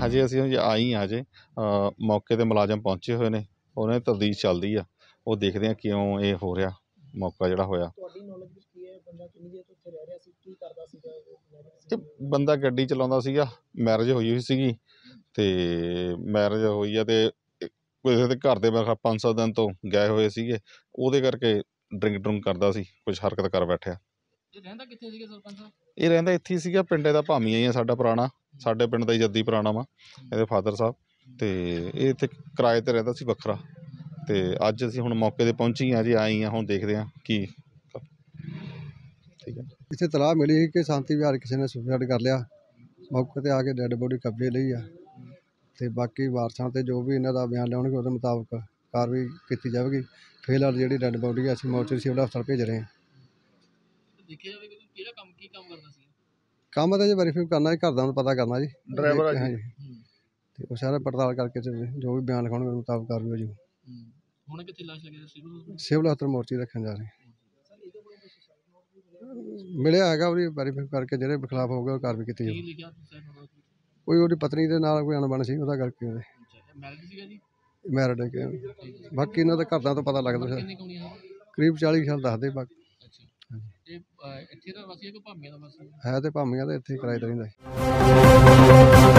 ਹਜੇ ਅਸੀਂ ਆਈ ਹਾਂ ਹਜੇ ਮੌਕੇ 'ਤੇ ਮੁਲਾਜ਼ਮ ਪਹੁੰਚੇ ਹੋਏ ਨੇ, ਉਹਨਾਂ ਦੀ ਤਫਤੀਸ਼ ਚੱਲਦੀ ਆ। ਉਹ ਦੇਖਦੇ ਆ ਕਿਉਂ ਇਹ ਹੋ ਰਿਹਾ ਮੌਕਾ ਜਿਹੜਾ ਹੋਇਆ। ਇਹ ਬੰਦਾ ਗੱਡੀ ਚਲਾਉਂਦਾ ਸੀਗਾ, ਮੈਰਿਜ ਹੋਈ ਸੀਗੀ ਅਤੇ ਮੈਰਿਜ ਹੋਈ ਆ ਅਤੇ ਕਿਸੇ ਦੇ ਘਰ ਦੇ 5-7 ਦਿਨ ਤੋਂ ਗਏ ਹੋਏ ਸੀਗੇ, ਉਹਦੇ ਕਰਕੇ ਡਰਿੰਕ ਡਰੁੰਕ ਕਰਦਾ ਸੀ, ਕੁਛ ਹਰਕਤ ਕਰ ਬੈਠਿਆ। ਇਹ ਰਹਿੰਦਾ ਕਿੱਥੇ ਸੀਗਾ ਸਰਪੰਚ ਸਾਹਿਬ? ਇਹ ਰਹਿੰਦਾ ਇੱਥੇ ਹੀ ਸੀਗਾ, ਪਿੰਡੇ ਦਾ ਭਾਮੀਆ ਹੀ ਆ ਸਾਡਾ ਪੁਰਾਣਾ, ਸਾਡੇ ਪਿੰਡ ਦਾ ਹੀ ਜੱਦੀ ਪੁਰਾਣਾ ਵਾ ਇਹਦੇ ਫਾਦਰ ਸਾਹਿਬ, ਅਤੇ ਇਹ ਇੱਥੇ ਕਿਰਾਏ 'ਤੇ ਰਹਿੰਦਾ ਸੀ ਵੱਖਰਾ। ਅਤੇ ਅੱਜ ਅਸੀਂ ਹੁਣ ਮੌਕੇ 'ਤੇ ਪਹੁੰਚੀ ਹਾਂ ਜੀ, ਆਏ ਹਾਂ, ਹੁਣ ਦੇਖਦੇ ਹਾਂ ਕੀ। ਠੀਕ ਹੈ। ਇੱਥੇ ਤਲਾਹ ਮਿਲੀ ਸੀ ਕਿ ਸ਼ਾਂਤੀ ਵਿਹਾਰ ਕਿਸੇ ਨੇ ਸੁਸਾਈਡ ਕਰ ਲਿਆ। ਮੌਕੇ 'ਤੇ ਆ ਕੇ ਡੈੱਡ ਬੋਡੀ ਕਬਜ਼ੇ ਲਈ ਆ, ਅਤੇ ਬਾਕੀ ਵਾਰਸਾਂ 'ਤੇ ਜੋ ਵੀ ਇਹਨਾਂ ਦਾ ਬਿਆਨ ਲਿਆਉਣਗੇ ਉਹਦੇ ਮੁਤਾਬਕ ਕਾਰਵਾਈ ਕੀਤੀ ਜਾਵੇਗੀ। ਫਿਲਹਾਲ ਜਿਹੜੀ ਡੈੱਡ ਬੋਡੀ ਆ ਅਸੀਂ ਮੋਰਚਰੀ ਸਿਵਲ ਹਸਪਤਾਲ ਭੇਜ ਰਹੇ ਹਾਂ। ਦੇਖਿਆ ਜਾਵੇ ਕਿਹੜਾ ਕੰਮ ਕੀ ਕੰਮ ਕਰਦਾ ਸੀ? ਕੰਮ ਤਾਂ ਜੀ ਵੈਰੀਫਾਈ ਕਰਨਾ ਜੀ, ਘਰਦਿਆਂ ਨੂੰ ਪਤਾ ਕਰਨਾ ਜੀ, ਡਰਾਈਵਰ ਹਾਂਜੀ, ਅਤੇ ਉਹ ਸਾਰਾ ਪੜਤਾਲ ਕਰਕੇ ਜੋ ਵੀ ਬਿਆਨ ਲਿਖਾਉਣਗੇ ਉਹਦੇ ਮੁਤਾਬਕ ਕਾਰਵਾਈ ਹੋ ਜਾਊ। ਹੁਣ ਕਿੱਥੇ ਲਾਸ਼ ਲੱਗੀ ਸਿਵਲ ਹਸਪਤਾਲ ਮੋਰਚਰੀ ਰੱਖਣ ਜਾ ਰਹੇ ਮਿਲਿਆ ਹੈਗਾ, ਉਹਦੀ ਵੈਰੀਫਾਈ ਕਰਕੇ ਜਿਹੜੇ ਖਿਲਾਫ ਹੋਊਗਾ ਉਹ ਕਾਰਵਾਈ ਕੀਤੀ ਜਾਊ। ਕੋਈ ਉਹਦੀ ਪਤਨੀ ਦੇ ਨਾਲ ਕੋਈ ਅਣਬਣ ਸੀ, ਉਹਦਾ ਕਰਕੇ ਉਹਦੇ ਮੈਰਿਡ ਹੈ। ਬਾਕੀ ਇਹਨਾਂ ਦੇ ਘਰਦਿਆਂ ਤੋਂ ਪਤਾ ਲੱਗਦਾ ਸਰ, ਕਰੀਬ 40 ਸਾਲ ਦੱਸਦੇ। ਬਾਕੀ ਇੱਥੇ ਦਾ ਵਾਸੀ ਹੈ ਕਿ ਭਾਮੀਆਂ ਦਾ ਵਾਸੀ ਹੈ? ਤੇ ਭਾਮੀਆਂ ਦੇ ਇੱਥੇ ਕਿਰਾਏ 'ਤੇ ਰਹਿੰਦਾ।